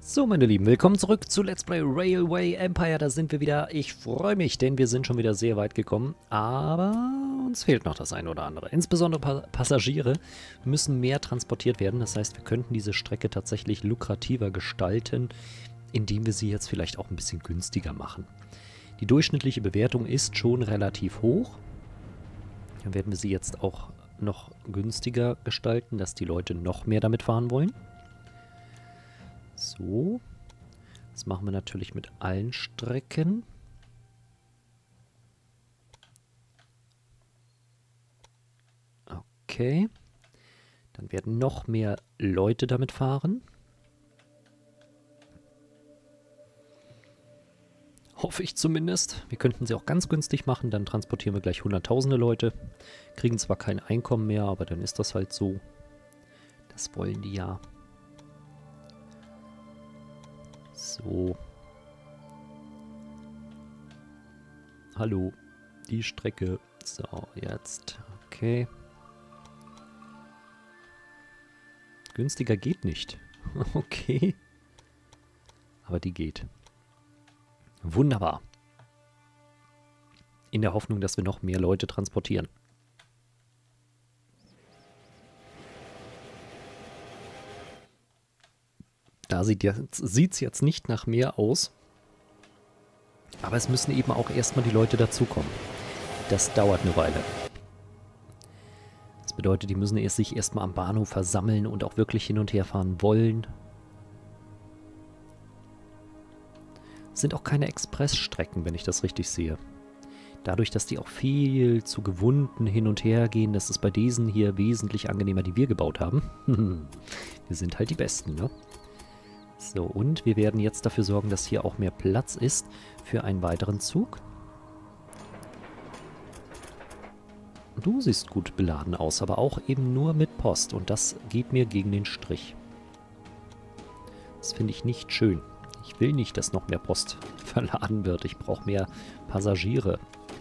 So, meine Lieben, willkommen zurück zu Let's Play Railway Empire. Da sind wir wieder. Ich freue mich, denn wir sind schon wieder sehr weit gekommen. Aber uns fehlt noch das eine oder andere. Insbesondere Passagiere müssen mehr transportiert werden. Das heißt, wir könnten diese Strecke tatsächlich lukrativer gestalten, indem wir sie jetzt vielleicht auch ein bisschen günstiger machen. Die durchschnittliche Bewertung ist schon relativ hoch. Dann werden wir sie jetzt auch noch günstiger gestalten, dass die Leute noch mehr damit fahren wollen. So, das machen wir natürlich mit allen Strecken. Okay, dann werden noch mehr Leute damit fahren. Hoffe ich zumindest. Wir könnten sie auch ganz günstig machen, dann transportieren wir gleich hunderttausende Leute. Kriegen zwar kein Einkommen mehr, aber dann ist das halt so. Das wollen die ja. So. Hallo. Die Strecke. So, jetzt. Okay. Günstiger geht nicht. Okay. Aber die geht. Wunderbar. In der Hoffnung, dass wir noch mehr Leute transportieren. Da sieht es jetzt nicht nach mehr aus. Aber es müssen eben auch erstmal die Leute dazukommen. Das dauert eine Weile. Das bedeutet, die müssen sich erstmal am Bahnhof versammeln und auch wirklich hin und her fahren wollen. Es sind auch keine Expressstrecken, wenn ich das richtig sehe. Dadurch, dass die auch viel zu gewunden hin und her gehen, das ist bei diesen hier wesentlich angenehmer, die wir gebaut haben. Wir sind halt die Besten, ne? So, und wir werden jetzt dafür sorgen, dass hier auch mehr Platz ist für einen weiteren Zug. Du siehst gut beladen aus, aber auch eben nur mit Post. Und das geht mir gegen den Strich. Das finde ich nicht schön. Ich will nicht, dass noch mehr Post verladen wird. Ich brauche mehr Passagiere.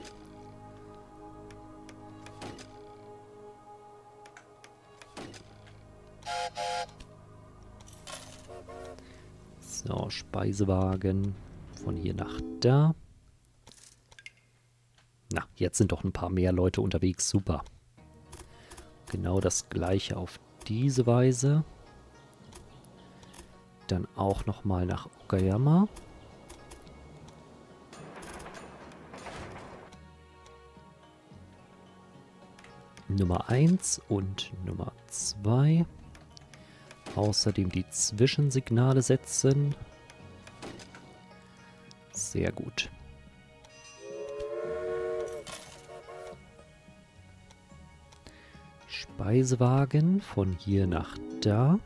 So, Speisewagen von hier nach da. Na, jetzt sind doch ein paar mehr Leute unterwegs. Super. Genau das gleiche auf diese Weise. Dann auch nochmal nach Okayama. Nummer 1 und Nummer 2. Außerdem die Zwischensignale setzen. Sehr gut. Speisewagen von hier nach da.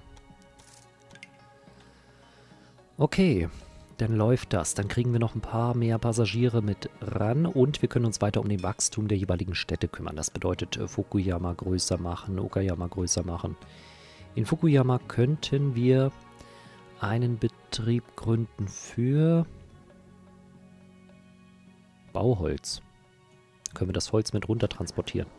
Okay, dann läuft das. Dann kriegen wir noch ein paar mehr Passagiere mit ran und wir können uns weiter um den Wachstum der jeweiligen Städte kümmern. Das bedeutet Fukuyama größer machen, Okayama größer machen. In Fukuyama könnten wir einen Betrieb gründen für Bauholz. Können wir das Holz mit runter transportieren.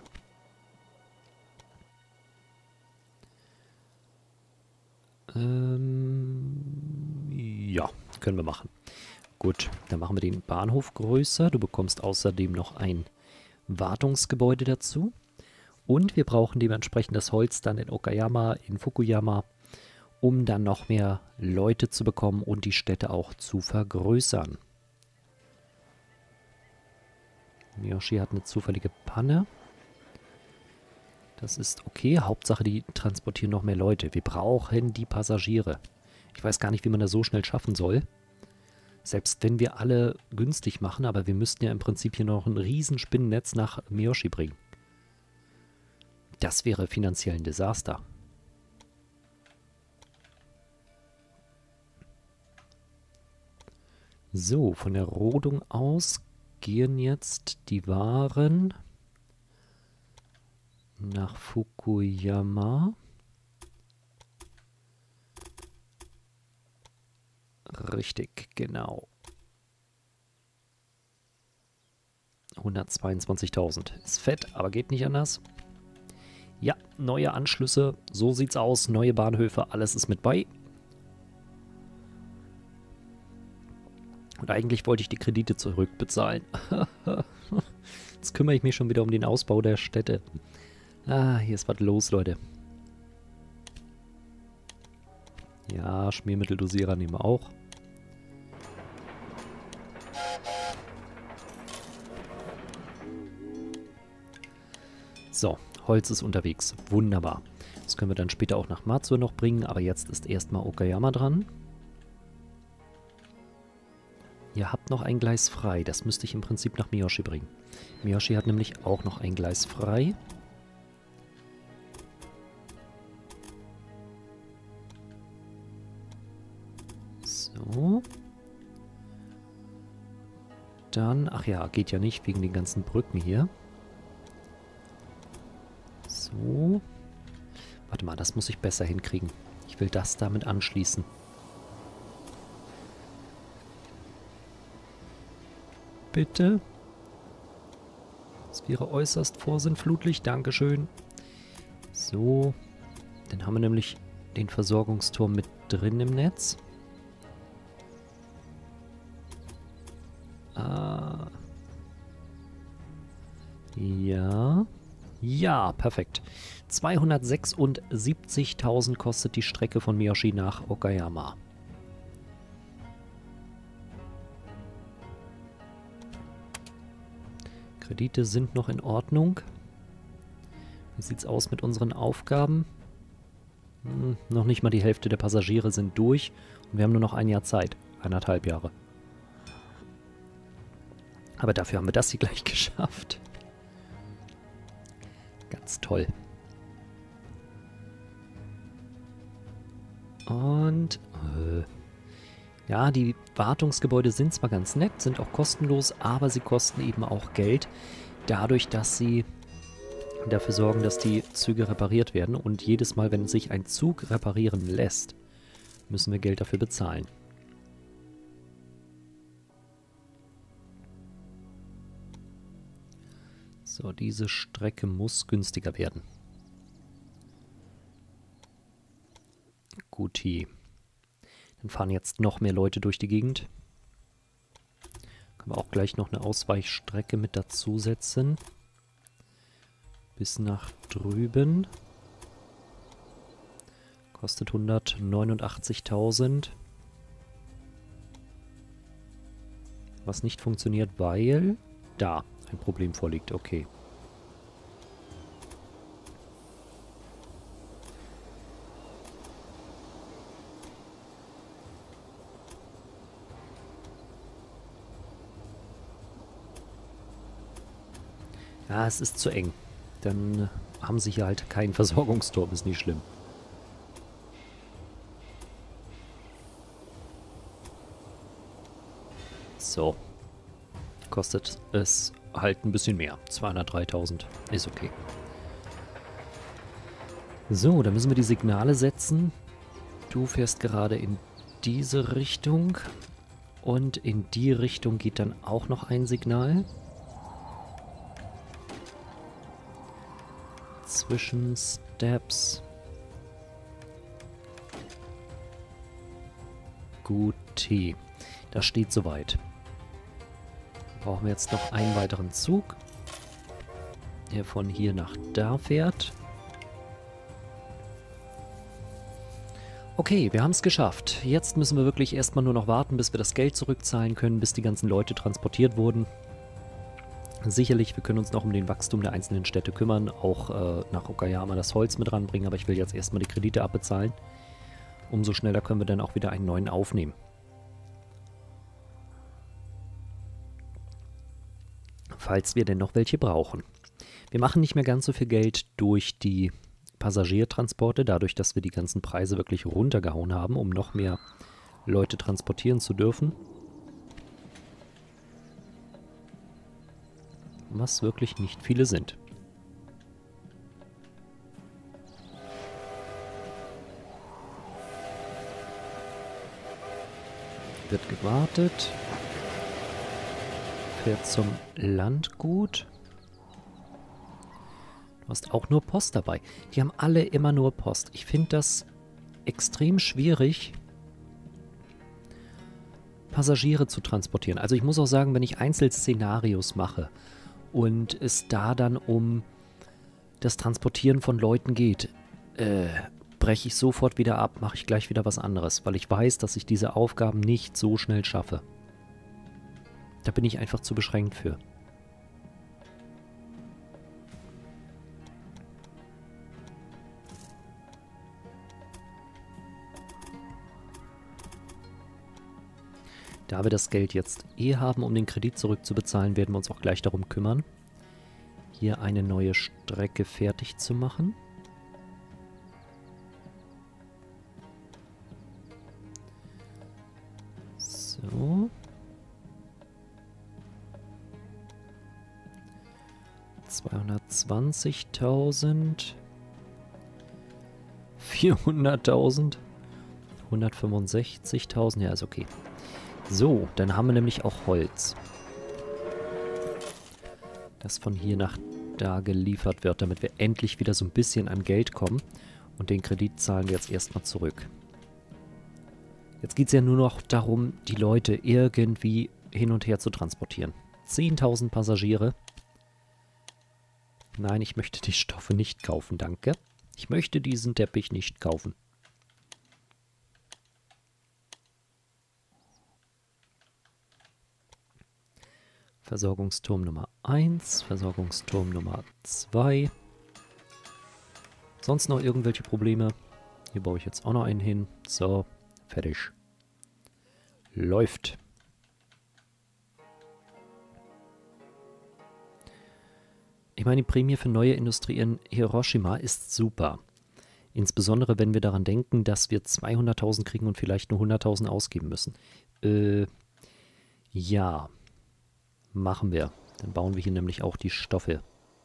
Ja, können wir machen. Gut, dann machen wir den Bahnhof größer. Du bekommst außerdem noch ein Wartungsgebäude dazu. Und wir brauchen dementsprechend das Holz dann in Okayama, in Fukuyama, um dann noch mehr Leute zu bekommen und die Städte auch zu vergrößern. Miyoshi hat eine zufällige Panne. Das ist okay. Hauptsache, die transportieren noch mehr Leute. Wir brauchen die Passagiere. Ich weiß gar nicht, wie man das so schnell schaffen soll. Selbst wenn wir alle günstig machen, aber wir müssten ja im Prinzip hier noch ein riesen Spinnennetz nach Miyoshi bringen. Das wäre finanziell ein Desaster. So, von der Rodung aus gehen jetzt die Waren nach Fukuyama. Richtig, genau. 122.000. Ist fett, aber geht nicht anders. Ja, neue Anschlüsse, so sieht's aus, neue Bahnhöfe, alles ist mit bei. Und eigentlich wollte ich die Kredite zurückbezahlen. Jetzt kümmere ich mich schon wieder um den Ausbau der Städte. Ah, hier ist was los, Leute. Ja, Schmiermitteldosierer nehmen wir auch. So, Holz ist unterwegs. Wunderbar. Das können wir dann später auch nach Matsue noch bringen, aber jetzt ist erstmal Okayama dran. Ihr habt noch ein Gleis frei. Das müsste ich im Prinzip nach Miyoshi bringen. Miyoshi hat nämlich auch noch ein Gleis frei. So. Dann, ach ja, geht ja nicht, wegen den ganzen Brücken hier. So. Warte mal, das muss ich besser hinkriegen. Ich will das damit anschließen. Bitte. Das wäre äußerst vorsinnflutlich. Dankeschön. So. Dann haben wir nämlich den Versorgungsturm mit drin im Netz. Ja. Ja, perfekt. 276.000 kostet die Strecke von Miyoshi nach Okayama. Kredite sind noch in Ordnung. Wie sieht's aus mit unseren Aufgaben? Noch nicht mal die Hälfte der Passagiere sind durch und wir haben nur noch ein Jahr Zeit. 1,5 Jahre. Aber dafür haben wir das hier gleich geschafft. Ganz toll. Und ja, die Wartungsgebäude sind zwar ganz nett, sind auch kostenlos, aber sie kosten eben auch Geld, dadurch, dass sie dafür sorgen, dass die Züge repariert werden. Und jedes Mal, wenn sich ein Zug reparieren lässt, müssen wir Geld dafür bezahlen. So, diese Strecke muss günstiger werden. Guti. Dann fahren jetzt noch mehr Leute durch die Gegend. Können wir auch gleich noch eine Ausweichstrecke mit dazusetzen. Bis nach drüben. Kostet 189.000. Was nicht funktioniert, weil da ein Problem vorliegt. Okay. Ja, es ist zu eng. Dann haben sie hier halt keinen Versorgungsturm. Ist nicht schlimm. So. Kostet es halt ein bisschen mehr. 203.000. Ist okay. So, dann müssen wir die Signale setzen. Du fährst gerade in diese Richtung. Und in die Richtung geht dann auch noch ein Signal. Zwischensteps. Guti. Das steht soweit. Brauchen wir jetzt noch einen weiteren Zug, der von hier nach da fährt. Okay, wir haben es geschafft. Jetzt müssen wir wirklich erstmal nur noch warten, bis wir das Geld zurückzahlen können, bis die ganzen Leute transportiert wurden. Sicherlich, wir können uns noch um den Wachstum der einzelnen Städte kümmern, auch nach Okayama das Holz mit ranbringen, aber ich will jetzt erstmal die Kredite abbezahlen. Umso schneller können wir dann auch wieder einen neuen aufnehmen. Falls wir denn noch welche brauchen. Wir machen nicht mehr ganz so viel Geld durch die Passagiertransporte, dadurch, dass wir die ganzen Preise wirklich runtergehauen haben, um noch mehr Leute transportieren zu dürfen. Was wirklich nicht viele sind. Wird gewartet. Fährt zum Landgut. Du hast auch nur Post dabei. Die haben alle immer nur Post. Ich finde das extrem schwierig, Passagiere zu transportieren. Also ich muss auch sagen, wenn ich Einzelszenarios mache und es da dann um das Transportieren von Leuten geht, breche ich sofort wieder ab, mache ich gleich wieder was anderes, weil ich weiß, dass ich diese Aufgaben nicht so schnell schaffe. Da bin ich einfach zu beschränkt für. Da wir das Geld jetzt haben, um den Kredit zurückzubezahlen, werden wir uns auch gleich darum kümmern, hier eine neue Strecke fertig zu machen. So. 220.000. 400.000. 165.000. Ja, ist okay. So, dann haben wir nämlich auch Holz, das von hier nach da geliefert wird, damit wir endlich wieder so ein bisschen an Geld kommen. Und den Kredit zahlen wir jetzt erstmal zurück. Jetzt geht es ja nur noch darum, die Leute irgendwie hin und her zu transportieren. 10.000 Passagiere. Nein, ich möchte die Stoffe nicht kaufen, danke. Ich möchte diesen Teppich nicht kaufen. Versorgungsturm Nummer 1, Versorgungsturm Nummer 2. Sonst noch irgendwelche Probleme? Hier baue ich jetzt auch noch einen hin. So, fertig. Läuft. Ich meine, die Prämie für neue Industrie in Hiroshima ist super. Insbesondere, wenn wir daran denken, dass wir 200.000 kriegen und vielleicht nur 100.000 ausgeben müssen. Ja. Machen wir. Dann bauen wir hier nämlich auch die Stoffe.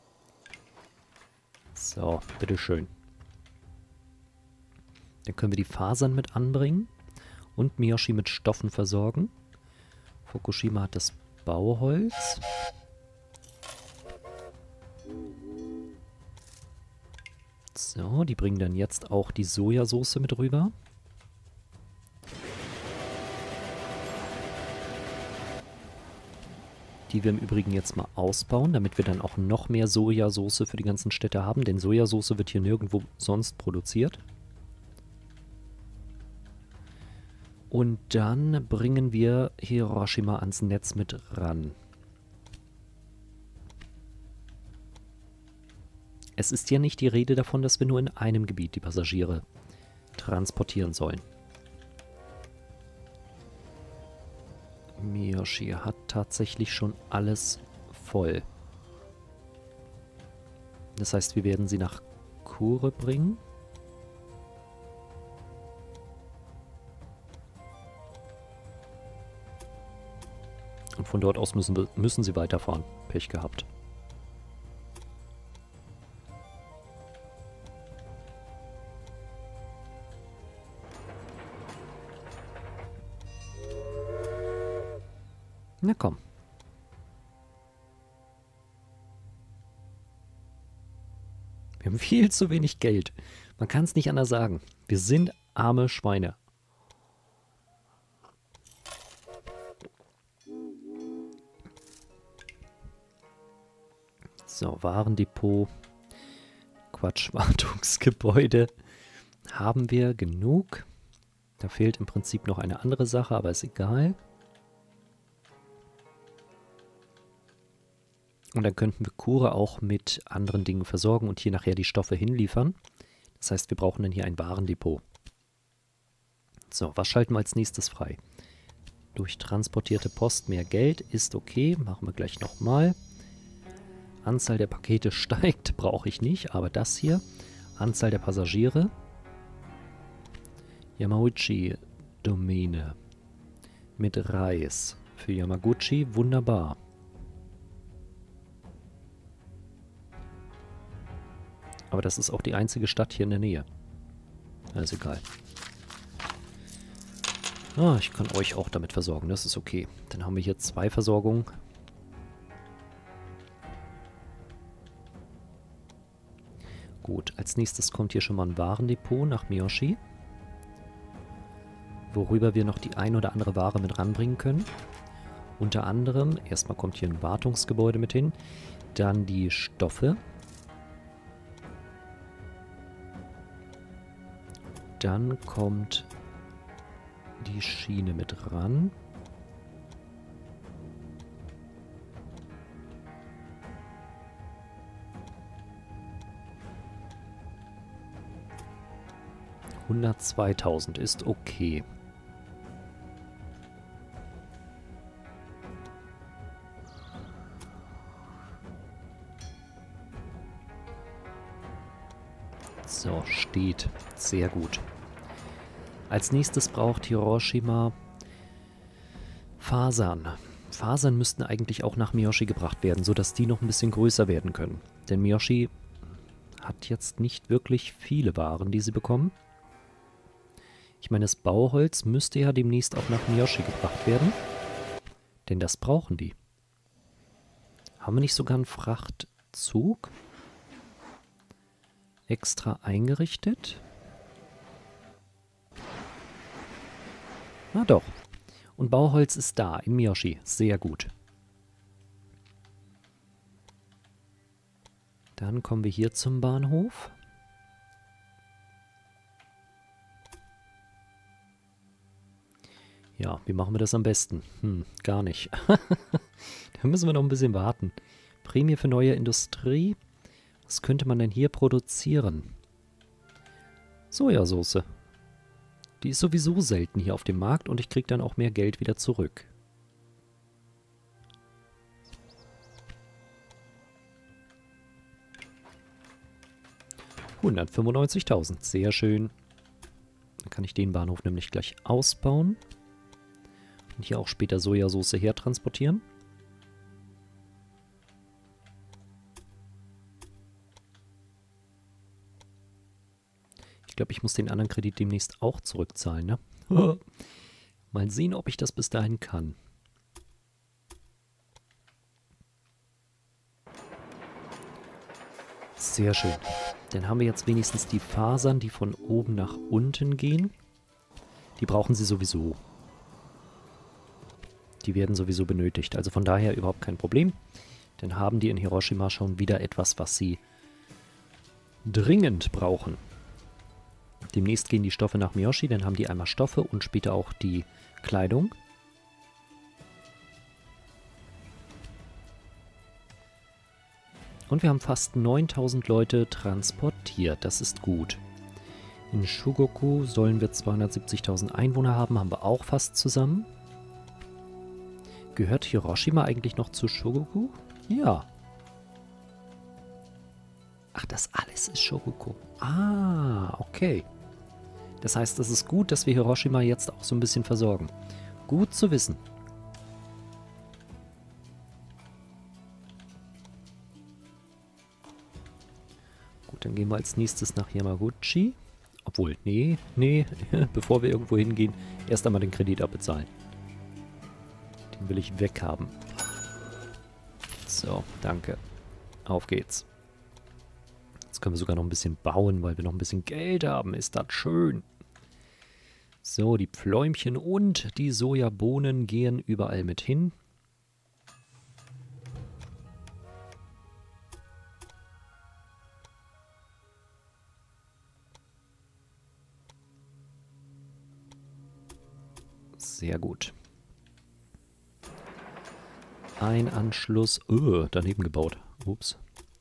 So, bitteschön. Dann können wir die Fasern mit anbringen und Miyoshi mit Stoffen versorgen. Fukushima hat das Bauholz. So, die bringen dann jetzt auch die Sojasauce mit rüber. Die wir im Übrigen jetzt mal ausbauen, damit wir dann auch noch mehr Sojasauce für die ganzen Städte haben, denn Sojasauce wird hier nirgendwo sonst produziert. Und dann bringen wir Hiroshima ans Netz mit ran. Es ist ja nicht die Rede davon, dass wir nur in einem Gebiet die Passagiere transportieren sollen. Miyoshi hat tatsächlich schon alles voll. Das heißt, wir werden sie nach Kure bringen. Und von dort aus müssen sie weiterfahren. Pech gehabt. Na komm. Wir haben viel zu wenig Geld. Man kann es nicht anders sagen. Wir sind arme Schweine. So, Warendepot. Quatsch, Wartungsgebäude. Haben wir genug. Da fehlt im Prinzip noch eine andere Sache, aber ist egal. Und dann könnten wir Kure auch mit anderen Dingen versorgen und hier nachher die Stoffe hinliefern. Das heißt, wir brauchen dann hier ein Warendepot. So, was schalten wir als nächstes frei? Durch transportierte Post mehr Geld ist okay. Machen wir gleich nochmal. Anzahl der Pakete steigt, brauche ich nicht, aber das hier. Anzahl der Passagiere. Yamauchi-Domäne. Mit Reis. Für Yamaguchi wunderbar. Aber das ist auch die einzige Stadt hier in der Nähe. Na, ist egal. Ah, ich kann euch auch damit versorgen, das ist okay. Dann haben wir hier 2 Versorgungen. Gut, als nächstes kommt hier schon mal ein Warendepot nach Miyoshi. worüber wir noch die ein oder andere Ware mit ranbringen können. Unter anderem, erstmal kommt hier ein Wartungsgebäude mit hin, dann die Stoffe. Dann kommt die Schiene mit ran. $102.000 ist okay. So, steht. Sehr gut. Als nächstes braucht Hiroshima Fasern. Fasern müssten eigentlich auch nach Miyoshi gebracht werden, sodass die noch ein bisschen größer werden können. Denn Miyoshi hat jetzt nicht wirklich viele Waren, die sie bekommen. Ich meine, das Bauholz müsste ja demnächst auch nach Miyoshi gebracht werden. Denn das brauchen die. Haben wir nicht sogar einen Frachtzug extra eingerichtet? Na doch. Und Bauholz ist da, in Miyoshi. Sehr gut. Dann kommen wir hier zum Bahnhof. Ja, wie machen wir das am besten? Gar nicht. Da müssen wir noch ein bisschen warten. Prämie für neue Industrie. Was könnte man denn hier produzieren? Sojasauce. Die ist sowieso selten hier auf dem Markt und ich kriege dann auch mehr Geld wieder zurück. $195.000, sehr schön. Dann kann ich den Bahnhof nämlich gleich ausbauen. Und hier auch später Sojasauce hertransportieren. Ich glaube, ich muss den anderen Kredit demnächst auch zurückzahlen, ne? Mal sehen, ob ich das bis dahin kann. Sehr schön. Dann haben wir jetzt wenigstens die Fasern, die von oben nach unten gehen. Die brauchen sie sowieso. Die werden sowieso benötigt. Also von daher überhaupt kein Problem. Dann haben die in Hiroshima schon wieder etwas, was sie dringend brauchen. Demnächst gehen die Stoffe nach Miyoshi, dann haben die einmal Stoffe und später auch die Kleidung. Und wir haben fast 9000 Leute transportiert. Das ist gut. In Shugoku sollen wir 270.000 Einwohner haben, haben wir auch fast zusammen. Gehört Hiroshima eigentlich noch zu Shugoku? Ja. Ach, das alles ist Shugoku. Ah, okay. Das heißt, es ist gut, dass wir Hiroshima jetzt auch so ein bisschen versorgen. Gut zu wissen. Gut, dann gehen wir als nächstes nach Yamaguchi. Obwohl, nee, bevor wir irgendwo hingehen, erst einmal den Kredit abbezahlen. Den will ich weghaben. So, danke. Auf geht's. Jetzt können wir sogar noch ein bisschen bauen, weil wir noch ein bisschen Geld haben. Ist das schön. So, die Pfläumchen und die Sojabohnen gehen überall mit hin. Sehr gut. Ein Anschluss. Daneben gebaut. Ups.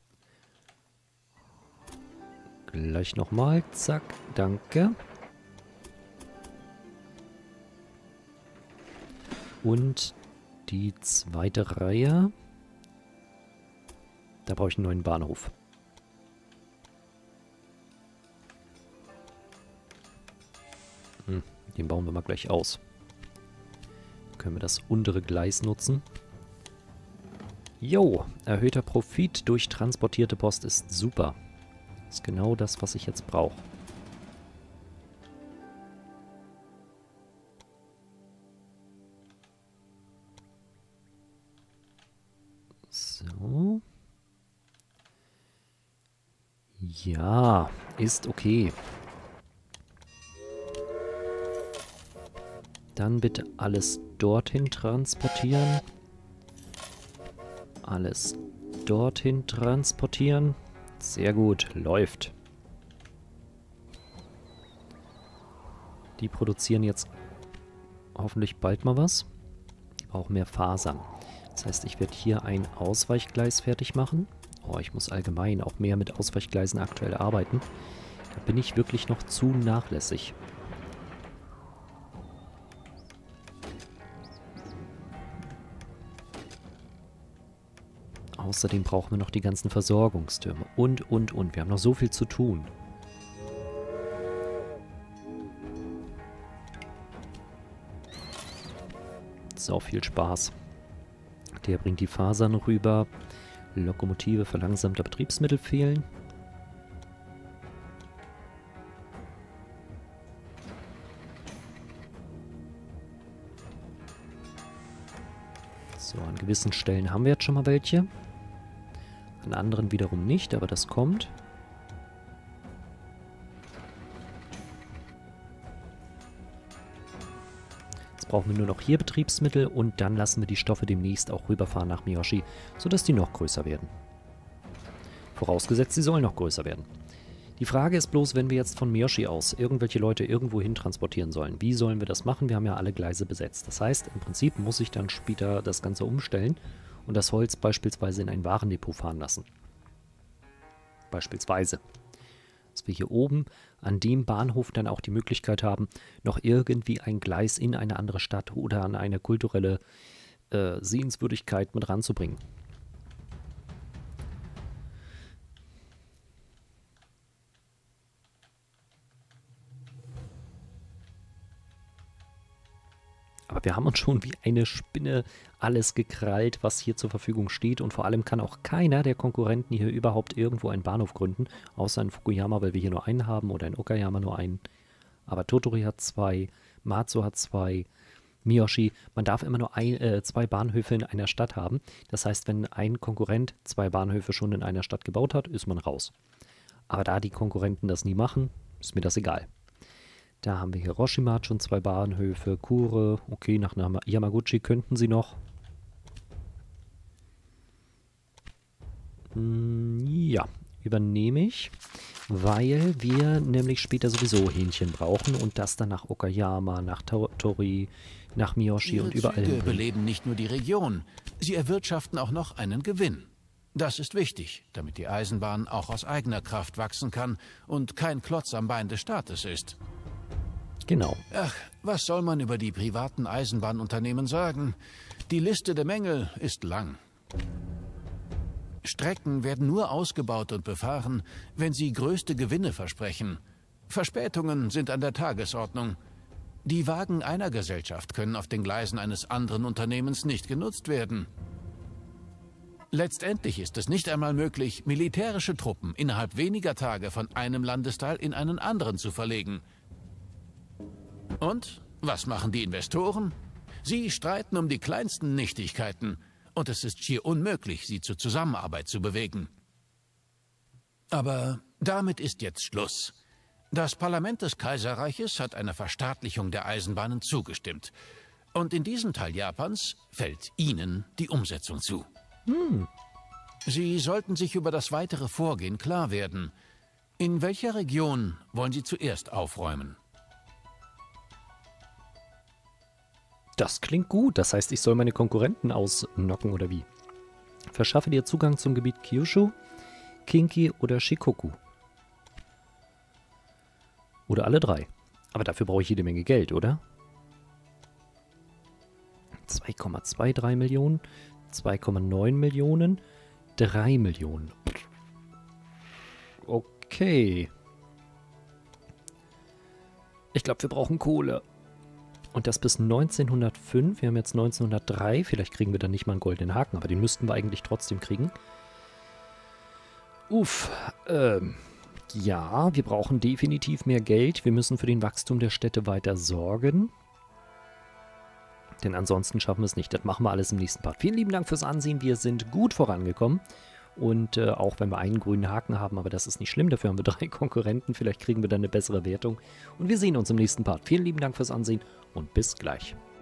Gleich nochmal. Zack. Danke. Und die zweite Reihe. Da brauche ich einen neuen Bahnhof. Den bauen wir mal gleich aus. Können wir das untere Gleis nutzen. Jo, erhöhter Profit durch transportierte Post ist super. Ist genau das, was ich jetzt brauche. So. Ja, ist okay. Dann bitte alles dorthin transportieren. Alles dorthin transportieren. Sehr gut, läuft. Die produzieren jetzt hoffentlich bald mal was. Die brauchen mehr Fasern. Das heißt, ich werde hier ein Ausweichgleis fertig machen. Oh, ich muss allgemein auch mehr mit Ausweichgleisen aktuell arbeiten. Da bin ich wirklich noch zu nachlässig. Außerdem brauchen wir noch die ganzen Versorgungstürme. Und. Wir haben noch so viel zu tun. Sau viel Spaß. Der bringt die Fasern rüber. Lokomotive verlangsamter Betriebsmittel fehlen. So, an gewissen Stellen haben wir jetzt schon mal welche. An anderen wiederum nicht, aber das kommt. Jetzt brauchen wir nur noch hier Betriebsmittel und dann lassen wir die Stoffe demnächst auch rüberfahren nach Miyoshi, sodass die noch größer werden. Vorausgesetzt, sie sollen noch größer werden. Die Frage ist bloß, wenn wir jetzt von Miyoshi aus irgendwelche Leute irgendwo hin transportieren sollen, wie sollen wir das machen? Wir haben ja alle Gleise besetzt. Das heißt, im Prinzip muss ich dann später das Ganze umstellen und das Holz beispielsweise in ein Warendepot fahren lassen. Beispielsweise. Dass wir hier oben an dem Bahnhof dann auch die Möglichkeit haben, noch irgendwie ein Gleis in eine andere Stadt oder an eine kulturelle Sehenswürdigkeit mit ranzubringen. Aber wir haben uns schon wie eine Spinne alles gekrallt, was hier zur Verfügung steht. Und vor allem kann auch keiner der Konkurrenten hier überhaupt irgendwo einen Bahnhof gründen. Außer in Fukuyama, weil wir hier nur einen haben. Oder in Okayama nur einen. Aber Tottori hat 2, Matsu hat 2, Miyoshi. Man darf immer nur 2 Bahnhöfe in einer Stadt haben. Das heißt, wenn ein Konkurrent 2 Bahnhöfe schon in einer Stadt gebaut hat, ist man raus. Aber da die Konkurrenten das nie machen, ist mir das egal. Da haben wir Hiroshima hat schon 2 Bahnhöfe, Kure, okay, nach Yamaguchi könnten sie noch. Ja, übernehme ich, weil wir nämlich später sowieso Hähnchen brauchen und das dann nach Okayama, nach Tori, nach Miyoshi und überall hin. Sie beleben nicht nur die Region, sie erwirtschaften auch noch einen Gewinn. Das ist wichtig, damit die Eisenbahn auch aus eigener Kraft wachsen kann und kein Klotz am Bein des Staates ist. Genau. Ach, was soll man über die privaten Eisenbahnunternehmen sagen? Die Liste der Mängel ist lang. Strecken werden nur ausgebaut und befahren, wenn sie größte Gewinne versprechen. Verspätungen sind an der Tagesordnung. Die Wagen einer Gesellschaft können auf den Gleisen eines anderen Unternehmens nicht genutzt werden. Letztendlich ist es nicht einmal möglich, militärische Truppen innerhalb weniger Tage von einem Landesteil in einen anderen zu verlegen. Und was machen die Investoren? Sie streiten um die kleinsten Nichtigkeiten und es ist schier unmöglich, sie zur Zusammenarbeit zu bewegen. Aber damit ist jetzt Schluss. Das Parlament des Kaiserreiches hat einer Verstaatlichung der Eisenbahnen zugestimmt. Und in diesem Teil Japans fällt Ihnen die Umsetzung zu. Sie sollten sich über das weitere Vorgehen klar werden. In welcher Region wollen Sie zuerst aufräumen? Das klingt gut. Das heißt, ich soll meine Konkurrenten ausnocken oder wie? Verschaffe dir Zugang zum Gebiet Kyushu, Kinki oder Shikoku. Oder alle 3. Aber dafür brauche ich jede Menge Geld, oder? 2,23 Millionen, 2,9 Millionen, 3 Millionen. Okay. Ich glaube, wir brauchen Kohle. Und das bis 1905. Wir haben jetzt 1903. Vielleicht kriegen wir dann nicht mal einen goldenen Haken, aber den müssten wir eigentlich trotzdem kriegen. Ja, wir brauchen definitiv mehr Geld. Wir müssen für den Wachstum der Städte weiter sorgen. Denn ansonsten schaffen wir es nicht. Das machen wir alles im nächsten Part. Vielen lieben Dank fürs Ansehen. Wir sind gut vorangekommen. Und auch wenn wir einen grünen Haken haben, aber das ist nicht schlimm. Dafür haben wir 3 Konkurrenten. Vielleicht kriegen wir dann eine bessere Wertung. Und wir sehen uns im nächsten Part. Vielen lieben Dank fürs Ansehen und bis gleich.